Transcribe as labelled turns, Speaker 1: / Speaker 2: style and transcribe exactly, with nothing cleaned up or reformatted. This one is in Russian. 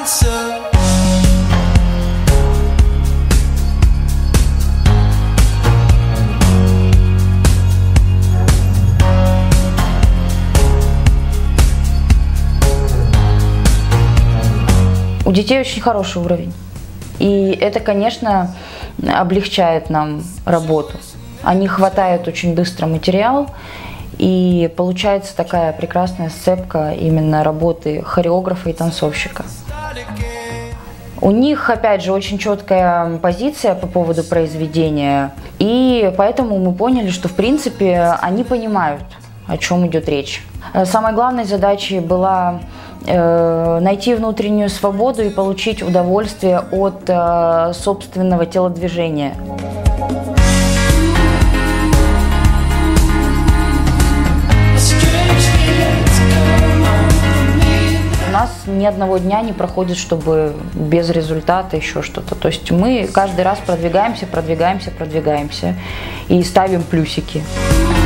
Speaker 1: answer.
Speaker 2: У детей очень хороший уровень, и это, конечно, облегчает нам работу. Они хватают очень быстро материал, и получается такая прекрасная сцепка именно работы хореографа и танцовщика. У них, опять же, очень четкая позиция по поводу произведения, и поэтому мы поняли, что, в принципе, они понимают, о чем идет речь. Самой главной задачей была э, найти внутреннюю свободу и получить удовольствие от э, собственного телодвижения. У нас ни одного дня не проходит, чтобы без результата еще что-то. То есть мы каждый раз продвигаемся, продвигаемся, продвигаемся и ставим плюсики.